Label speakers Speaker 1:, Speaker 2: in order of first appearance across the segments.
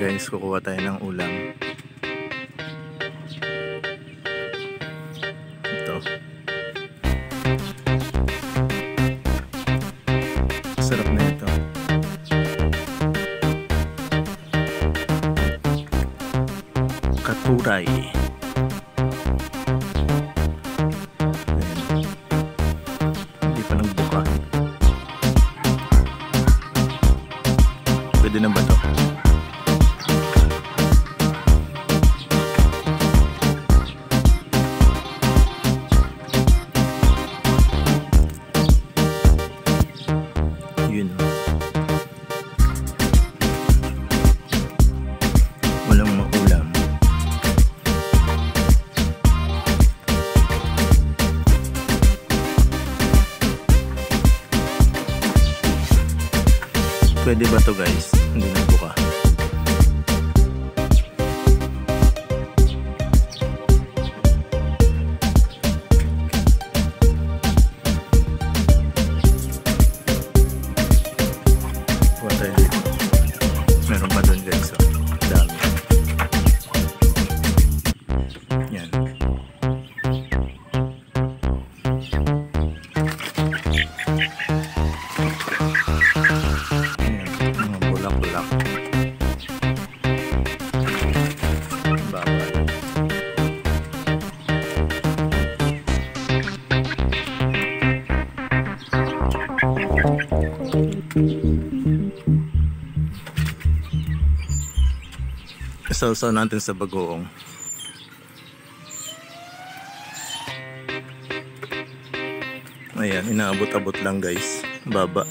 Speaker 1: guys, kukuha tayo ng ulam. Ito. Sarap na ito. Katuray. Ayan. Hindi pa nagbuka. Pwede na ba ito? Yun. Walang maulam. Pwede ba to guys? Hindi na buka. Kuha tayo dito. Meron pa doon guys. So, dami. Yan. Bulak-bulak. Bawal. Sausaw natin sa bagoong. Ayan, inaabot-abot lang guys. Baba.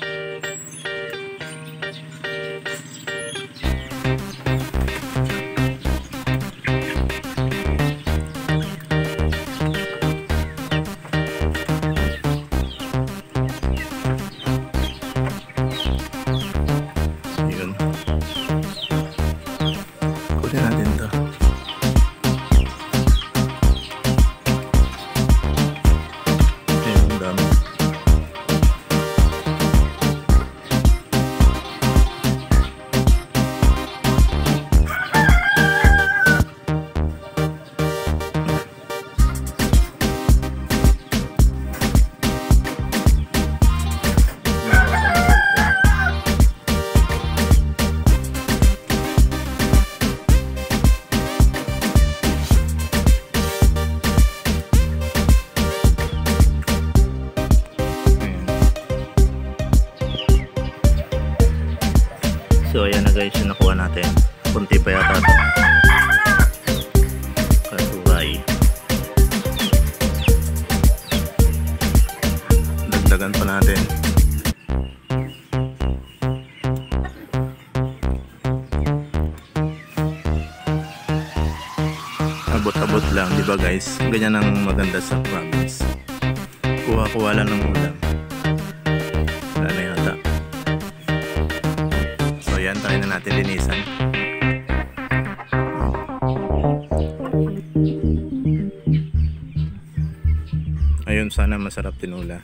Speaker 1: Yun. Kunin natin ito. Ayan, ang dami. So ayan na guys yung nakuha natin. Kunti pa yata ito. Katuray. Dagdagan pa natin. Abot-abot lang, di ba guys? Ganyan ang maganda sa province. Kuha-kuha lang ng ulam. Wala na yata. So yan, try na natin linisan. Ayun, sana masarap tinula.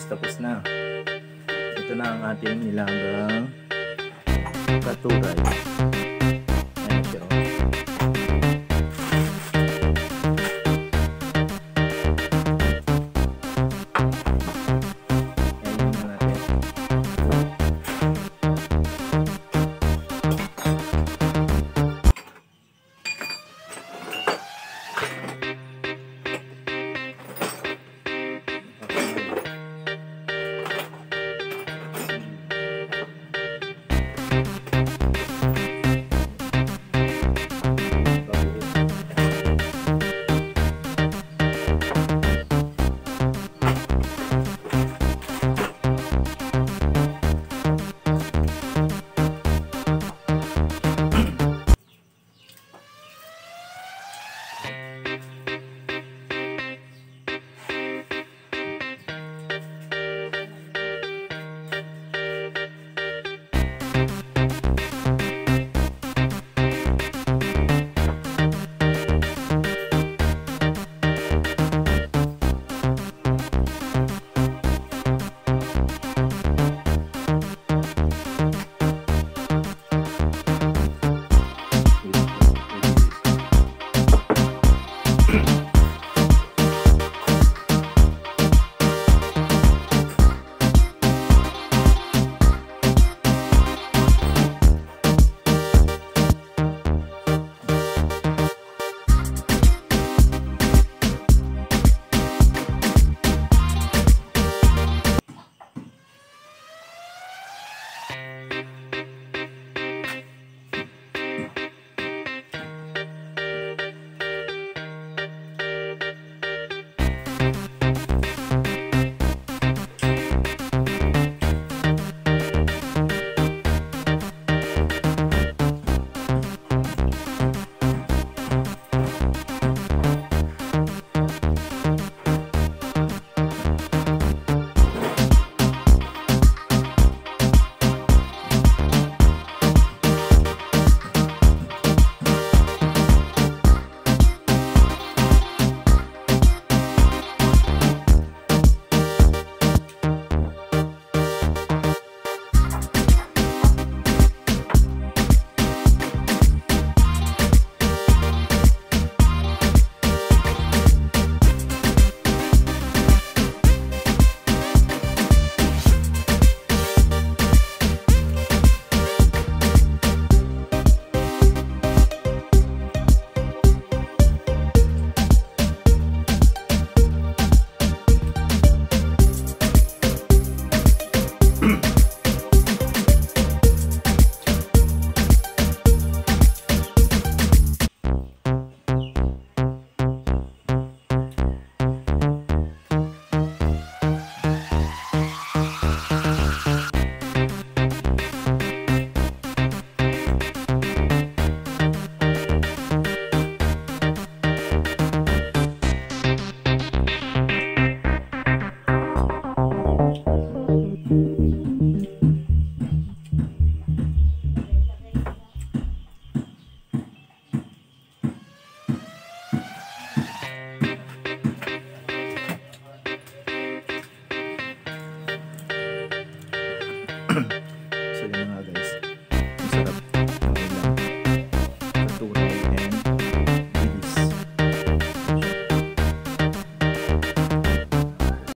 Speaker 1: tapos na. Ito na ang ating nilagang katuray. Ayan siya.